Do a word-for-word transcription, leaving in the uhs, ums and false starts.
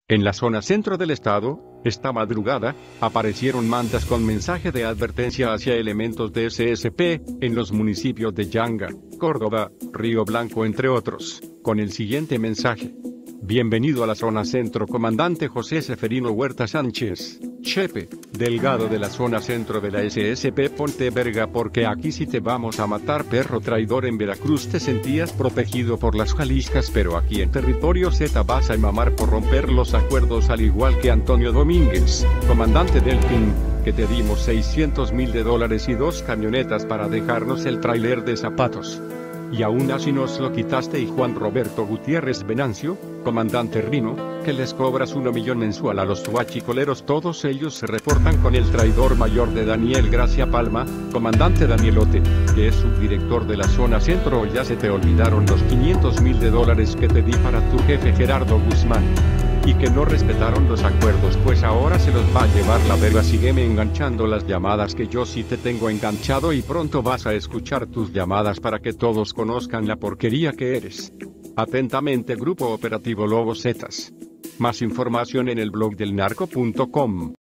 En la zona centro del estado, esta madrugada, aparecieron mantas con mensaje de advertencia hacia elementos de S S P, en los municipios de Yanga, Córdoba, Río Blanco entre otros, con el siguiente mensaje. Bienvenido a la zona centro, comandante José Seferino Huerta Sánchez, Chepe, delegado de la zona centro de la S S P. Ponte verga porque aquí sí te vamos a matar, perro traidor. En Veracruz te sentías protegido por las Jaliscas, pero aquí en territorio Z vas a mamar por romper los acuerdos, al igual que Antonio Domínguez, comandante del P I M, que te dimos seiscientos mil de dólares y dos camionetas para dejarnos el tráiler de zapatos. Y aún así nos lo quitaste. Y Juan Roberto Gutiérrez Venancio, comandante Rino, que les cobras un millón mensual a los huachicoleros. Todos ellos se reportan con el traidor mayor de Daniel Gracia Palma, comandante Danielote, que es subdirector de la zona centro. Ya se te olvidaron los quinientos mil de dólares que te di para tu jefe Gerardo Guzmán. Y que no respetaron los acuerdos, pues ahora se los va a llevar la verga. Sígueme enganchando las llamadas, que yo sí te tengo enganchado, y pronto vas a escuchar tus llamadas para que todos conozcan la porquería que eres. Atentamente, Grupo Operativo Lobo Zetas. Más información en el blog del narco punto com.